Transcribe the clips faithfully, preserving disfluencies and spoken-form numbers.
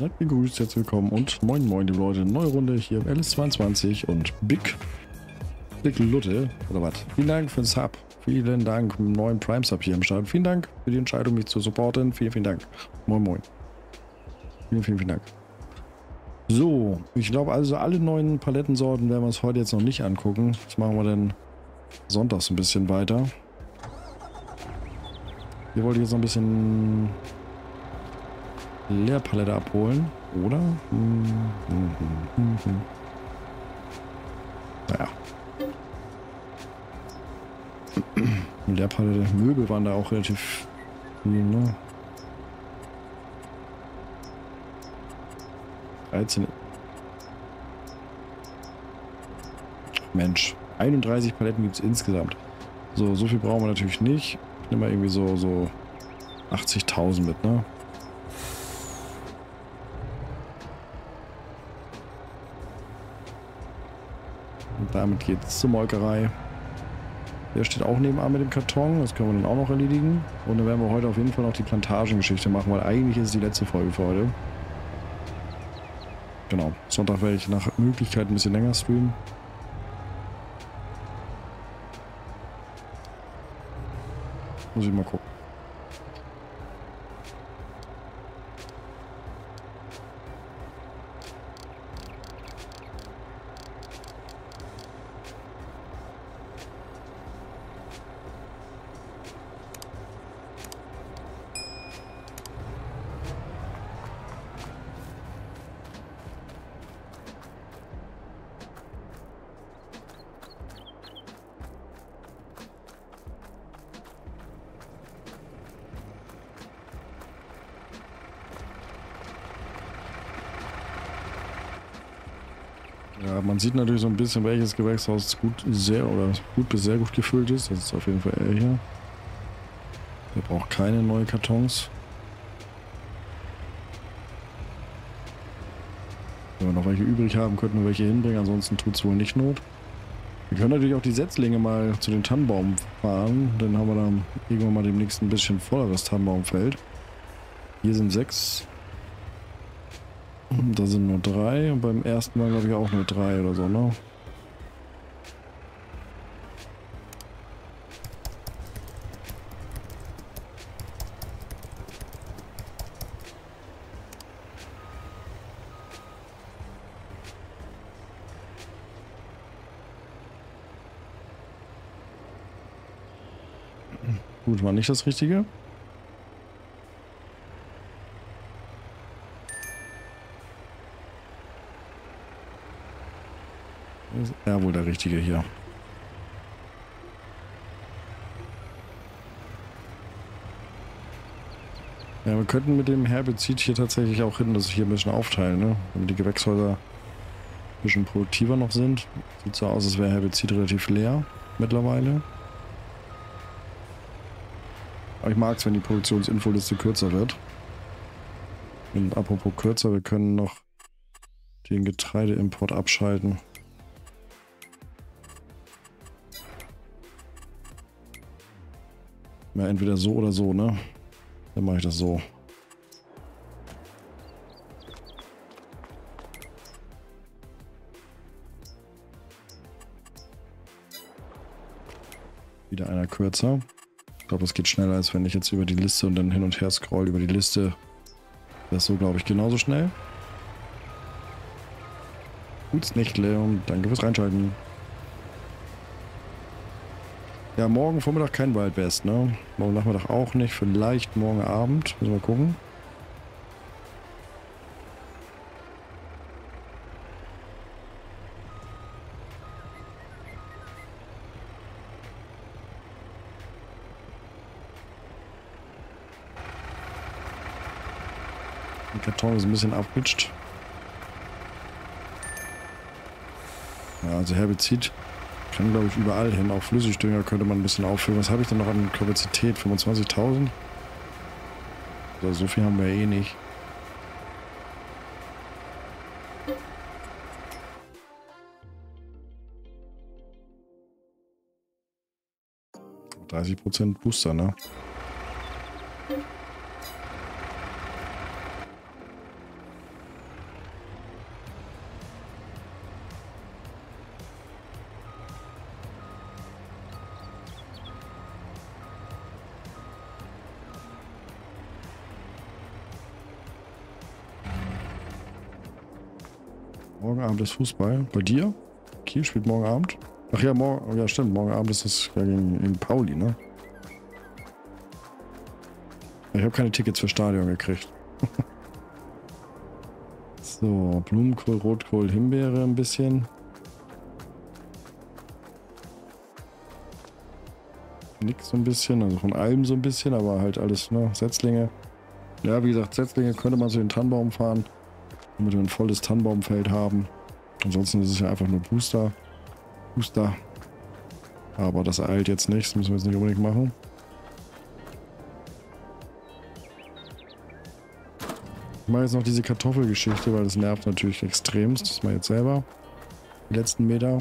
Seid gegrüßt, herzlich willkommen und moin moin liebe Leute, neue Runde hier im L S zweiundzwanzig und Big Big Lutte, oder was? Vielen Dank für den Sub, vielen Dank für den neuen Prime Sub hier im Start, vielen Dank für die Entscheidung mich zu supporten, vielen, vielen Dank. Moin moin. Vielen, vielen, vielen Dank. So, ich glaube also alle neuen Palettensorten werden wir uns heute jetzt noch nicht angucken. Das machen wir dann sonntags ein bisschen weiter. Hier wollte ich jetzt noch ein bisschen Leerpalette abholen, oder? Hm, hm, hm, hm, hm. Naja. Leerpalette, Möbel waren da auch relativ viel, ne? dreizehn. Mensch, einunddreißig Paletten gibt es insgesamt. So, so viel brauchen wir natürlich nicht. Ich nehme mal irgendwie so, so achtzigtausend mit, ne? Und damit geht's zur Molkerei. Der steht auch nebenan mit dem Karton. Das können wir dann auch noch erledigen. Und dann werden wir heute auf jeden Fall noch die Plantagengeschichte machen, weil eigentlich ist es die letzte Folge für heute. Genau. Sonntag werde ich nach Möglichkeit ein bisschen länger streamen. Muss ich mal gucken. Ja, man sieht natürlich so ein bisschen, welches Gewächshaus gut sehr oder gut bis sehr gut gefüllt ist. Das ist auf jeden Fall er hier. Der braucht keine neuen Kartons. Wenn wir noch welche übrig haben, könnten wir welche hinbringen. Ansonsten tut es wohl nicht Not. Wir können natürlich auch die Setzlinge mal zu den Tannenbaum fahren. Dann haben wir dann irgendwann mal demnächst ein bisschen volleres Tannenbaumfeld. Hier sind sechs. Da sind nur drei und beim ersten Mal glaube ich auch nur drei oder so, ne? Gut, war nicht das Richtige. Ja, wohl der Richtige hier. Ja, wir könnten mit dem Herbizid hier tatsächlich auch hin, dass ich hier ein bisschen aufteilen, ne? Damit die Gewächshäuser ein bisschen produktiver noch sind. Sieht so aus, als wäre Herbizid relativ leer mittlerweile. Aber ich mag es, wenn die Produktionsinfoliste kürzer wird. Und apropos kürzer, wir können noch den Getreideimport abschalten. Ja, entweder so oder so, ne? Dann mache ich das so. Wieder einer kürzer. Ich glaube, das geht schneller, als wenn ich jetzt über die Liste und dann hin und her scroll über die Liste. Das ist so, glaube ich, genauso schnell. Gutes Nächtle und danke fürs Reinschalten. Ja, morgen Vormittag kein Wildwest, ne? Morgen Nachmittag auch nicht. Vielleicht morgen Abend. Müssen wir gucken. Der Karton ist ein bisschen abgerutscht. Ja, also Herbizid kann, glaube ich, überall hin. Auch Flüssigdünger könnte man ein bisschen auffüllen. Was habe ich denn noch an Kapazität? fünfundzwanzigtausend? Also so viel haben wir ja eh nicht. dreißig Prozent Booster, ne? Morgen Abend ist Fußball. Bei dir? Kiel spielt morgen Abend? Ach ja, morgen, ja stimmt, morgen Abend ist das ja gegen, gegen Pauli, ne? Ich habe keine Tickets für Stadion gekriegt. So, Blumenkohl, Rotkohl, Himbeere ein bisschen. Nix so ein bisschen, also von allem so ein bisschen, aber halt alles, ne? Setzlinge. Ja, wie gesagt, Setzlinge könnte man zu den Tannenbaum fahren, damit wir ein volles Tannenbaumfeld haben. Ansonsten ist es ja einfach nur Booster. Booster. Aber das eilt jetzt nicht, das müssen wir jetzt nicht unbedingt machen. Ich mache jetzt noch diese Kartoffelgeschichte, weil das nervt natürlich extremst. Das mache ich jetzt selber. Die letzten Meter.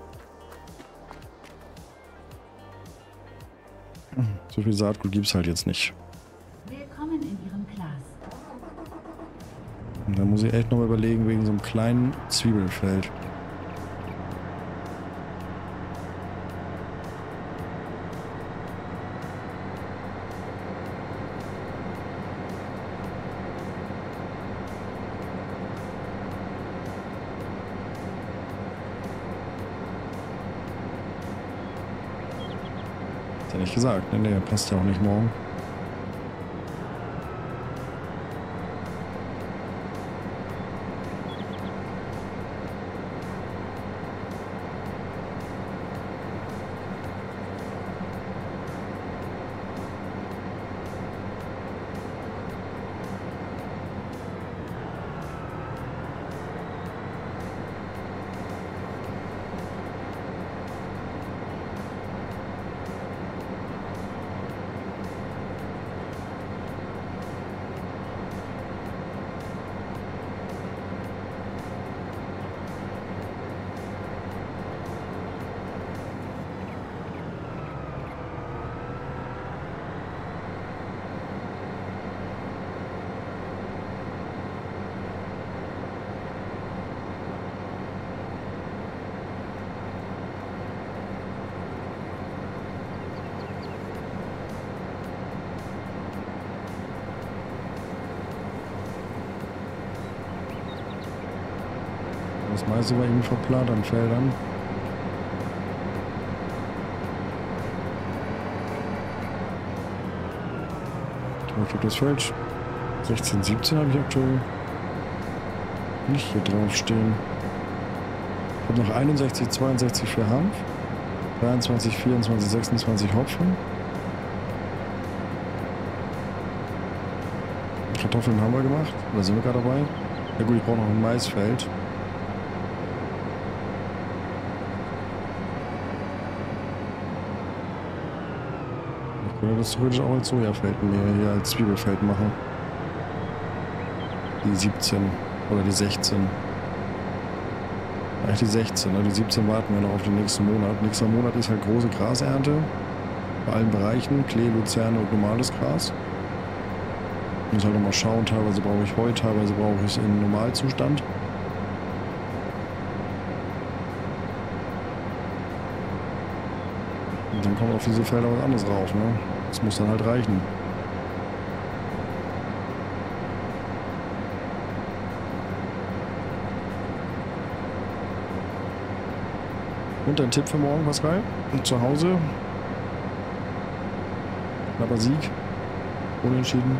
So viel Saatgut gibt es halt jetzt nicht. Willkommen in Ihrem Glas. Und da muss ich echt noch mal überlegen, wegen so einem kleinen Zwiebelfeld. Hat er nicht gesagt, ne? Nee, passt ja auch nicht morgen. Das meiste war eben verplant an Feldern. Ich glaube, das ist falsch. sechzehn, siebzehn habe ich aktuell nicht hier drauf stehen. Ich habe noch einundsechzig, zweiundsechzig für Hanf, dreiundzwanzig, vierundzwanzig, sechsundzwanzig Hopfen. Kartoffeln haben wir gemacht, da sind wir gerade dabei. Ja gut, ich brauche noch ein Maisfeld. Ich könnte das theoretisch auch als Sojafeld mir hier als Zwiebelfeld machen. Die siebzehn oder die sechzehn. Eigentlich die sechzehn, ne? Die siebzehn warten wir noch auf den nächsten Monat. Nächster Monat ist halt große Grasernte. Bei allen Bereichen, Klee, Luzerne und normales Gras. Ich muss halt nochmal schauen, teilweise brauche ich Heu, teilweise brauche ich es in Normalzustand. Und dann kommt auf diese Felder was anderes drauf, ne? Das muss dann halt reichen. Und ein Tipp für morgen, Pascal? Und zu Hause? Knapper Sieg. Unentschieden.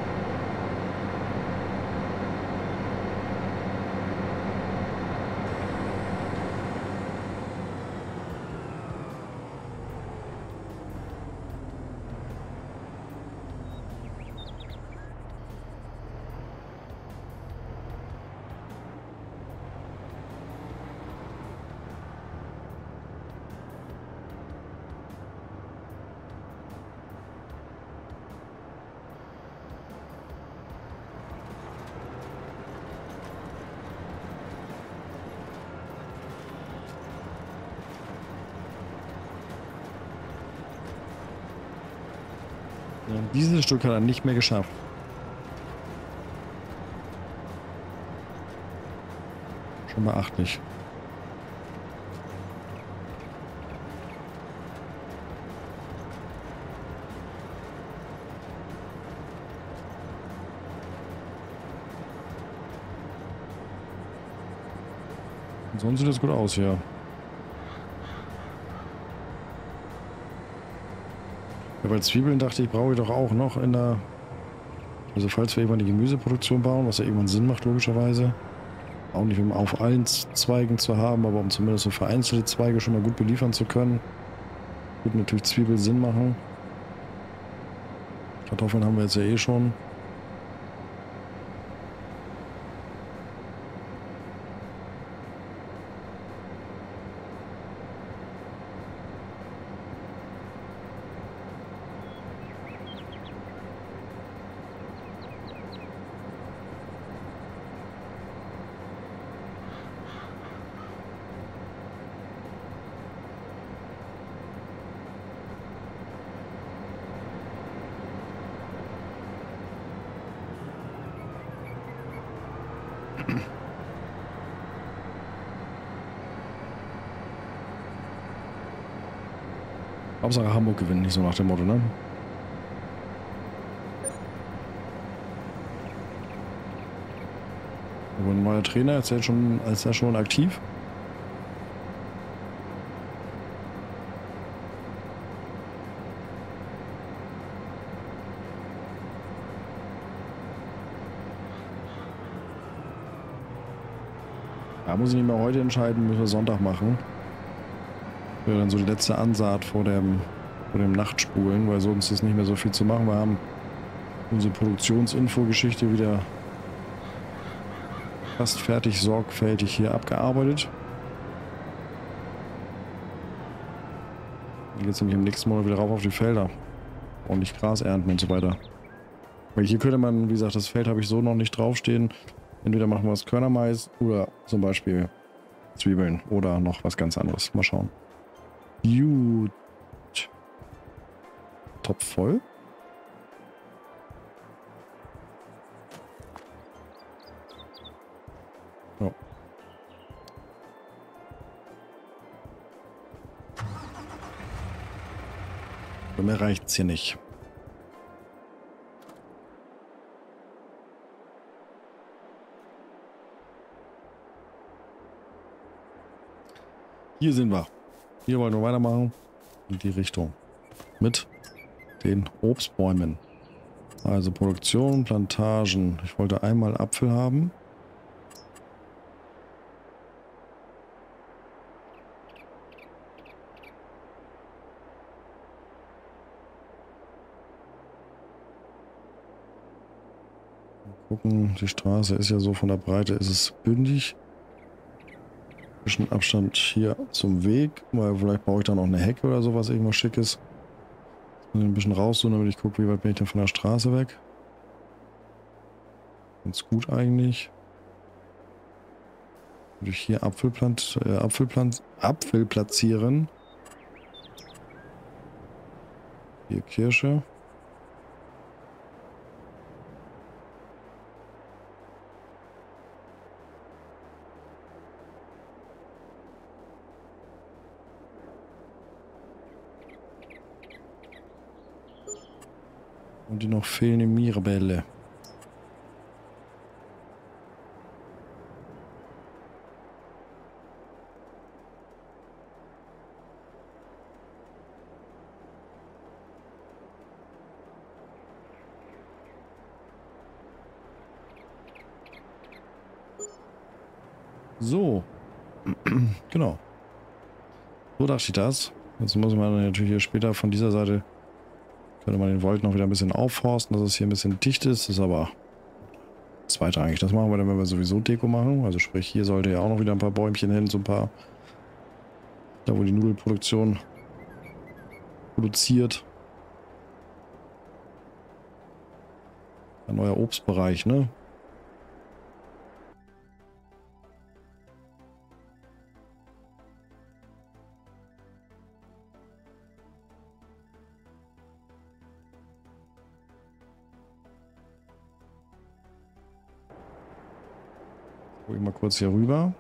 Ja, dieses Stück hat er nicht mehr geschafft. Schon beachtlich. Sonst sieht das gut aus hier. Ja, bei Zwiebeln dachte ich, brauche ich doch auch noch in der... Also falls wir irgendwann die Gemüseproduktion bauen, was ja irgendwann Sinn macht, logischerweise. Auch nicht, um auf allen Zweigen zu haben, aber um zumindest so vereinzelte Zweige schon mal gut beliefern zu können. Würde natürlich Zwiebel Sinn machen. Kartoffeln haben wir jetzt ja eh schon. Hauptsache Hamburg gewinnt, nicht so nach dem Motto, ne? Aber ein neuer Trainer, ist er schon, ist er schon aktiv? Da muss ich nicht mehr heute entscheiden, müssen wir Sonntag machen. Ja, dann so die letzte Ansaat vor dem, vor dem Nachtspulen, weil sonst ist nicht mehr so viel zu machen. Wir haben unsere Produktionsinfo-Geschichte wieder fast fertig, sorgfältig hier abgearbeitet. Dann geht es nämlich im nächsten Monat wieder rauf auf die Felder. Ordentlich Gras ernten und so weiter. Weil hier könnte man, wie gesagt, das Feld habe ich so noch nicht draufstehen. Entweder machen wir es Körnermais oder zum Beispiel Zwiebeln oder noch was ganz anderes. Mal schauen. Gut. Topf voll. Ja. Für mehr reicht's hier nicht. Hier sind wir. Hier wollen wir weitermachen. In die Richtung. Mit den Obstbäumen. Also Produktion, Plantagen. Ich wollte einmal Apfel haben. Mal gucken, die Straße ist ja so von der Breite, ist es bündig. Bisschen Abstand hier zum Weg, weil vielleicht brauche ich da noch eine Hecke oder sowas, irgendwas Schickes. Ein bisschen raussuchen, damit ich gucke, wie weit bin ich denn von der Straße weg. Ganz gut eigentlich. Würde ich hier Apfelplant, äh, Apfelplant, Apfel platzieren. Hier Kirsche. Und die noch fehlende Mirabelle. So. Genau. So dachte ich das. Jetzt muss man natürlich hier später von dieser Seite, könnte man den Wald noch wieder ein bisschen aufforsten, dass es hier ein bisschen dicht ist. Das ist aber zweitrangig. Das machen wir dann, wenn wir sowieso Deko machen. Also sprich, hier sollte ja auch noch wieder ein paar Bäumchen hin, so ein paar, da wo die Nudelproduktion produziert. Ein neuer Obstbereich, ne? Guck ich mal kurz hier rüber.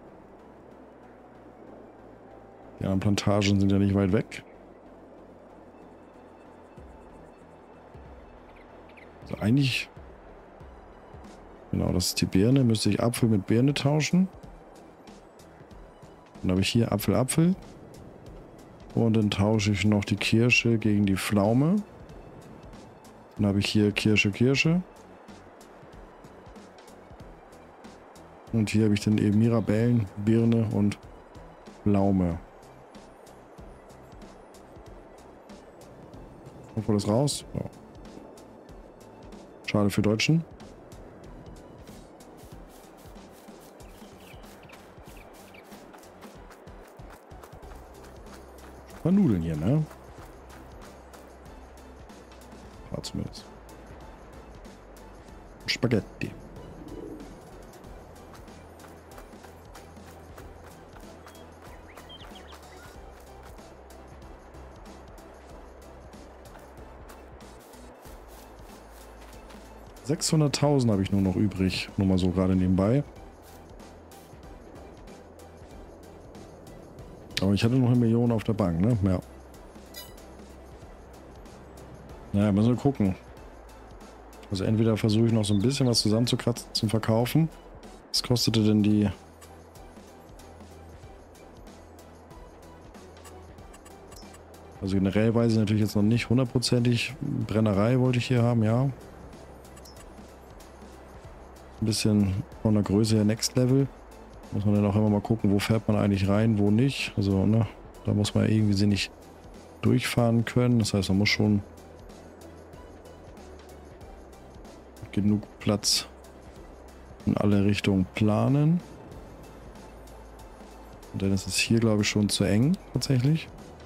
Die anderen Plantagen sind ja nicht weit weg. Also eigentlich... Genau, das ist die Birne. Müsste ich Apfel mit Birne tauschen. Dann habe ich hier Apfel, Apfel. Und dann tausche ich noch die Kirsche gegen die Pflaume. Dann habe ich hier Kirsche, Kirsche. Und hier habe ich dann eben Mirabellen, Birne und Pflaume. Obwohl das raus? Ja. Schade für Deutschen. Ein paar Nudeln hier, ne? Ein paar zumindest. Spaghetti. sechshunderttausend habe ich nur noch übrig. Nur mal so gerade nebenbei. Aber ich hatte noch eine Million auf der Bank, ne? Ja. Naja, müssen wir gucken. Also entweder versuche ich noch so ein bisschen was zusammenzukratzen zum Verkaufen. Was kostete denn die... Also generell weiß ich natürlich jetzt noch nicht hundertprozentig. Brennerei wollte ich hier haben, ja. Ein bisschen von der Größe her Next Level. Muss man dann auch immer mal gucken, wo fährt man eigentlich rein, wo nicht. Also, ne, da muss man irgendwie sinnig durchfahren können. Das heißt, man muss schon genug Platz in alle Richtungen planen. Und dann ist es hier, glaube ich, schon zu eng, tatsächlich.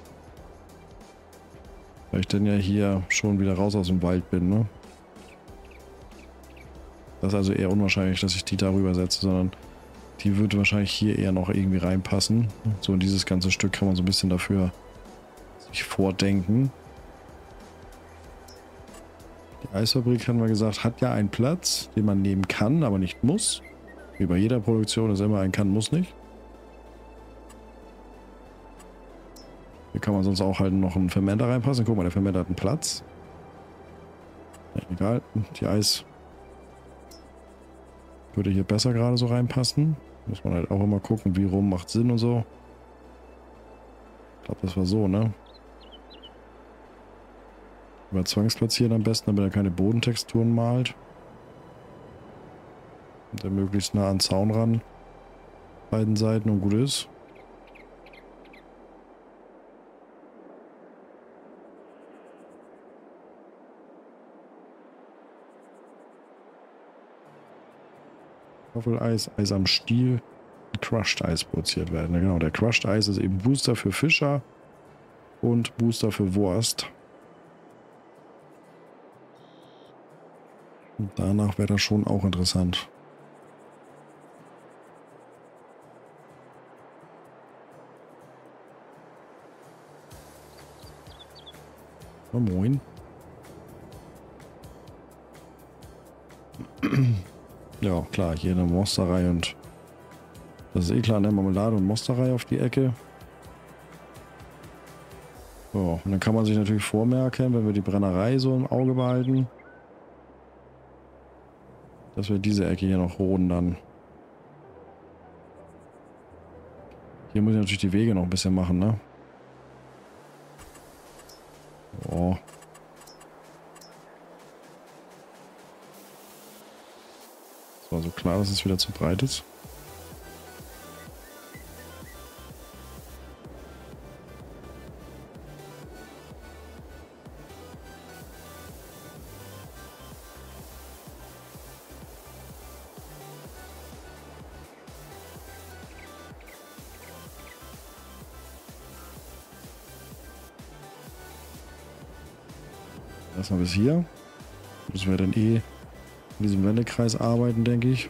Weil ich dann ja hier schon wieder raus aus dem Wald bin, ne? Das ist also eher unwahrscheinlich, dass ich die darüber setze, sondern die würde wahrscheinlich hier eher noch irgendwie reinpassen. So in dieses ganze Stück kann man so ein bisschen dafür sich vordenken. Die Eisfabrik, haben wir gesagt, hat ja einen Platz, den man nehmen kann, aber nicht muss. Wie bei jeder Produktion ist immer ein kann, muss nicht. Hier kann man sonst auch halt noch einen Fermenter reinpassen. Guck mal, der Fermenter hat einen Platz. Ja, egal, die Eis würde hier besser gerade so reinpassen. Muss man halt auch immer gucken, wie rum macht Sinn und so. Ich glaube, das war so, ne? Über zwangsplatzieren am besten, damit er keine Bodentexturen malt. Und er möglichst nah an den Zaun ran. Beiden Seiten und gut ist. Eis, Eis am Stiel, Crushed Eis produziert werden. Ja, genau, der Crushed Eis ist eben Booster für Fischer und Booster für Wurst. Und danach wäre das schon auch interessant. Oh, moin. Ja, klar, hier eine Mosterei und das ist eh klar, ne? Marmelade und Mosterei auf die Ecke. So, und dann kann man sich natürlich vormerken, wenn wir die Brennerei so im Auge behalten, dass wir diese Ecke hier noch roden dann. Hier muss ich natürlich die Wege noch ein bisschen machen, ne? Oh. Es war so klar, dass es wieder zu breit ist. Erstmal bis hier. Müssen wir dann eh in diesem Wendekreis arbeiten, denke ich.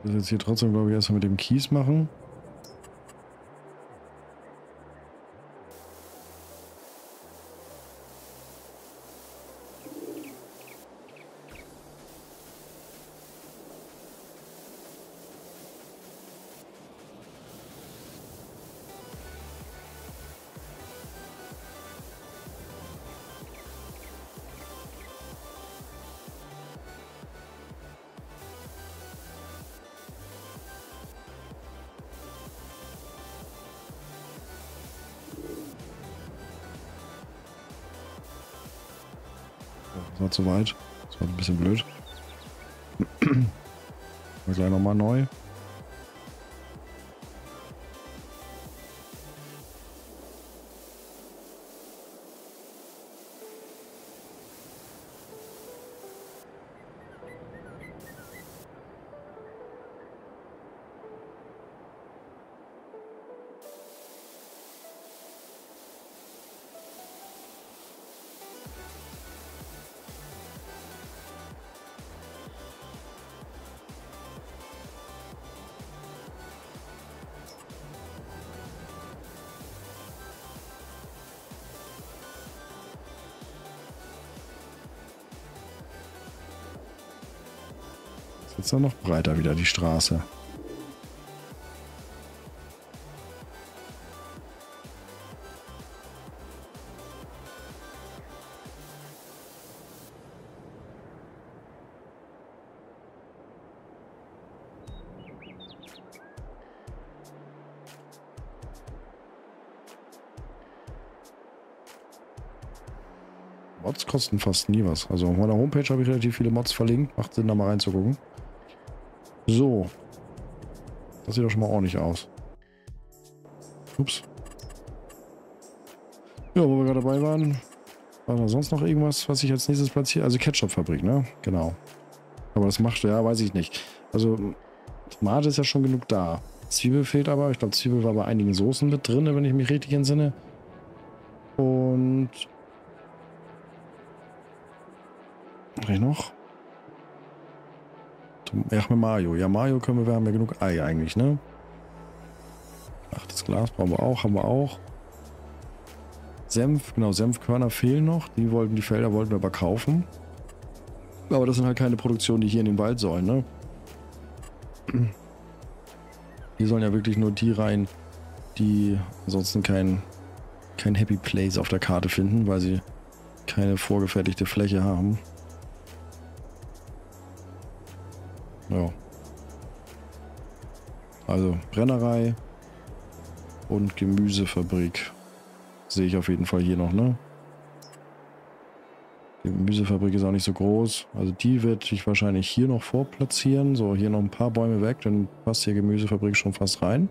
Das jetzt hier trotzdem, glaube ich, erstmal mit dem Kies machen. Das war zu weit. Das war ein bisschen blöd. Mal gleich nochmal neu. Jetzt noch breiter wieder die Straße. Mods kosten fast nie was. Also auf meiner Homepage habe ich relativ viele Mods verlinkt. Macht Sinn, da mal reinzugucken. So. Das sieht doch schon mal ordentlich aus. Ups. Ja, wo wir gerade dabei waren. War da sonst noch irgendwas, was ich als nächstes platziere? Also Ketchup-Fabrik, ne? Genau. Aber das macht, ja, weiß ich nicht. Also Tomate ist ja schon genug da. Zwiebel fehlt aber. Ich glaube, Zwiebel war bei einigen Soßen mit drin, wenn ich mich richtig entsinne. Und... Was ich noch? Ja, mit Mayo. Ja, Mayo können wir, wir haben ja genug Ei eigentlich, ne? Ach, das Glas brauchen wir auch, haben wir auch. Senf, genau, Senfkörner fehlen noch. Die wollten, die Felder wollten wir aber kaufen. Aber das sind halt keine Produktionen, die hier in den Wald sollen, ne? Hier sollen ja wirklich nur die rein, die ansonsten kein, kein Happy Place auf der Karte finden, weil sie keine vorgefertigte Fläche haben. Ja. Also Brennerei und Gemüsefabrik sehe ich auf jeden Fall hier noch, ne? Die Gemüsefabrik ist auch nicht so groß. Also die werde ich wahrscheinlich hier noch vorplatzieren. So, hier noch ein paar Bäume weg, dann passt hier Gemüsefabrik schon fast rein.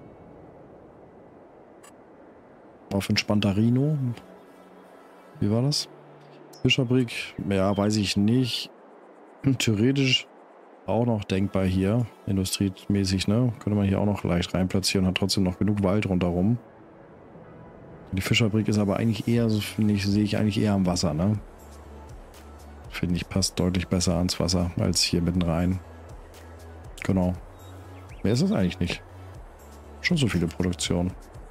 Auf Entspanntarino. Wie war das? Fischfabrik, ja, weiß ich nicht. Theoretisch auch noch denkbar hier, industriemäßig, ne? Könnte man hier auch noch leicht rein platzieren, hat trotzdem noch genug Wald rundherum. Die Fischfabrik ist aber eigentlich eher, so finde ich, sehe ich eigentlich eher am Wasser, ne? Finde ich, passt deutlich besser ans Wasser als hier mitten rein. Genau. Mehr ist das eigentlich nicht. Schon so viele Produktionen.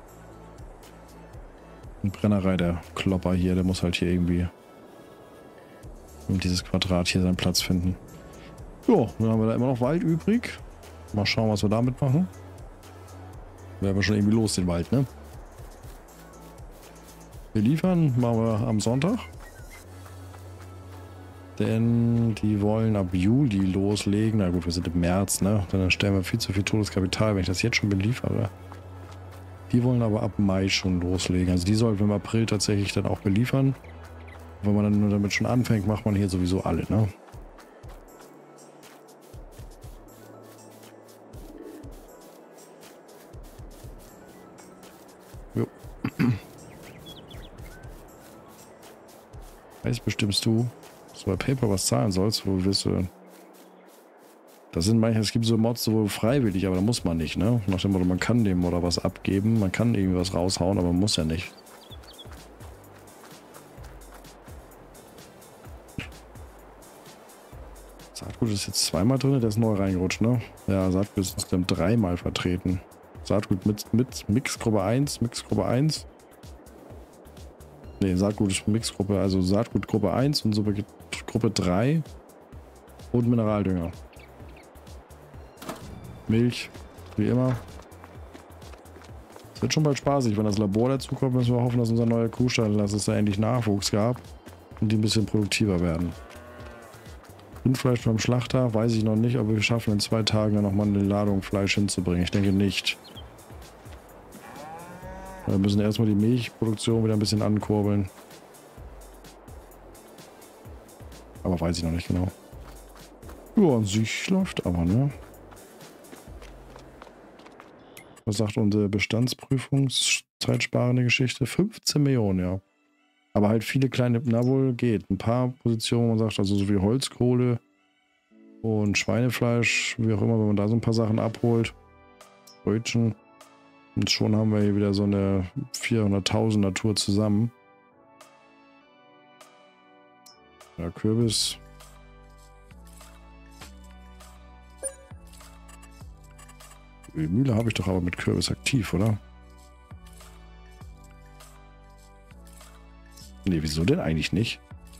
Und Brennerei, der Klopper hier, der muss halt hier irgendwie um dieses Quadrat hier seinen Platz finden. Jo, dann haben wir da immer noch Wald übrig. Mal schauen, was wir damit machen. Wären wir schon irgendwie los, den Wald, ne? Wir liefern, machen wir am Sonntag. Denn die wollen ab Juli loslegen. Na gut, wir sind im März, ne? Dann stellen wir viel zu viel Todeskapital, wenn ich das jetzt schon beliefere. Die wollen aber ab Mai schon loslegen. Also die sollten wir im April tatsächlich dann auch beliefern. Wenn man dann nur damit schon anfängt, macht man hier sowieso alle, ne? Jo. Jetzt bestimmst du, dass du bei Paper was zahlen sollst, wo willst du... Das sind manchmal, es gibt so Mods, so freiwillig, aber da muss man nicht, ne? Nach dem Motto, man kann dem oder was abgeben, man kann irgendwie was raushauen, aber man muss ja nicht. Saatgut ist jetzt zweimal drin, der ist neu reingerutscht, ne? Ja, Saatgut ist dann dreimal vertreten. Saatgut mit, mit Mixgruppe eins, Mixgruppe eins. Ne, Saatgut ist Mixgruppe, also Saatgut Gruppe eins und Gruppe drei und Mineraldünger. Milch, wie immer. Es wird schon bald spaßig, wenn das Labor dazu kommt, müssen wir hoffen, dass unser neuer Kuhstall, dass es da endlich Nachwuchs gab und die ein bisschen produktiver werden. Rindfleisch beim Schlachter, weiß ich noch nicht, ob wir schaffen, in zwei Tagen dann nochmal eine Ladung Fleisch hinzubringen. Ich denke nicht. Wir müssen erstmal die Milchproduktion wieder ein bisschen ankurbeln. Aber weiß ich noch nicht genau. Ja, an sich läuft aber, ne? Was sagt unsere Bestandsprüfungszeitsparende Geschichte? fünfzehn Millionen, ja. Aber halt viele kleine, na wohl geht. Ein paar Positionen, wo man sagt, also so wie Holzkohle und Schweinefleisch, wie auch immer, wenn man da so ein paar Sachen abholt. Brötchen. Und schon haben wir hier wieder so eine vierhunderttausender Tour zusammen. Ja, Kürbis. Die Mühle habe ich doch aber mit Kürbis aktiv, oder? Ne, wieso denn eigentlich nicht?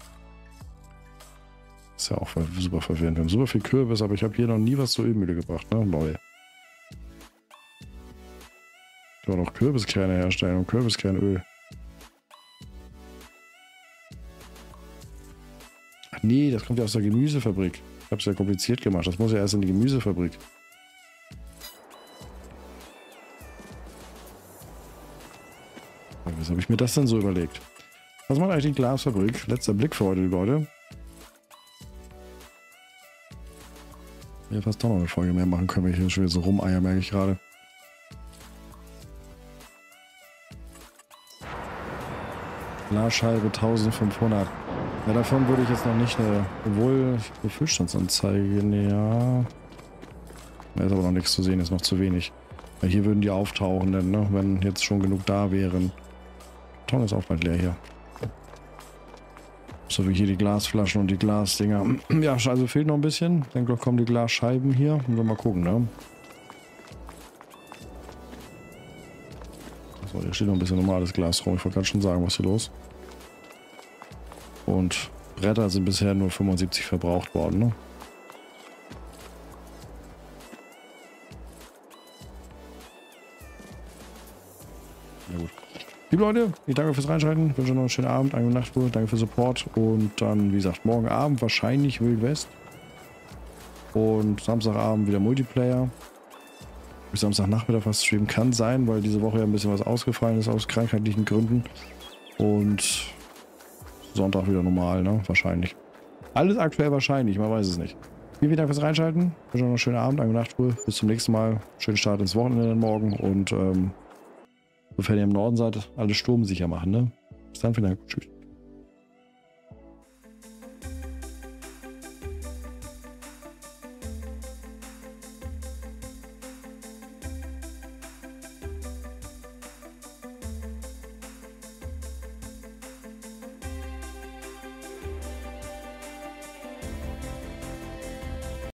Ist ja auch super verwirrend. Wir haben super viel Kürbis, aber ich habe hier noch nie was zur Ölmühle gebracht, ne? Neu. Ich kann noch Kürbiskerne herstellen und Kürbiskernöl. Ach nee, das kommt ja aus der Gemüsefabrik. Ich habe es ja kompliziert gemacht. Das muss ja erst in die Gemüsefabrik. Was habe ich mir das denn so überlegt? Was macht eigentlich die Glasfabrik? Letzter Blick für heute, die Leute. Ja, fast doch noch eine Folge mehr machen können, wenn ich hier schon wieder so rumeier, merke ich gerade. Glasscheibe eintausendfünfhundert. Ja, davon würde ich jetzt noch nicht eine, obwohl eine Füllstandsanzeige, ja. Da ist aber noch nichts zu sehen, ist noch zu wenig. Ja, hier würden die auftauchen, denn, ne, wenn jetzt schon genug da wären. Der Karton ist auch bald leer hier. So wie hier die Glasflaschen und die Glasdinger. Ja, also fehlt noch ein bisschen. Dann kommen die Glasscheiben hier. Und dann mal gucken, ne? So, hier steht noch ein bisschen normales Glas rum. Ich wollte gerade schon sagen, was hier los. Und Bretter sind bisher nur fünfundsiebzig verbraucht worden, ne? Na gut. Liebe Leute, ich danke fürs Reinschalten. Ich wünsche euch noch einen schönen Abend, eine gute Nachtruhe. Danke für Support. Und dann, wie gesagt, morgen Abend wahrscheinlich Wild West. Und Samstagabend wieder Multiplayer. Bis Samstagnachmittag was streamen kann sein, weil diese Woche ja ein bisschen was ausgefallen ist aus krankheitlichen Gründen. Und Sonntag wieder normal, ne? Wahrscheinlich. Alles aktuell wahrscheinlich, man weiß es nicht. Vielen, vielen Dank fürs Reinschalten. Ich wünsche euch noch einen schönen Abend, eine gute Nachtruhe. Bis zum nächsten Mal. Schönen Start ins Wochenende dann morgen. Und ähm, sofern ihr im Norden seid, alles sturmsicher machen, ne? Bis dann, vielen Dank. Tschüss.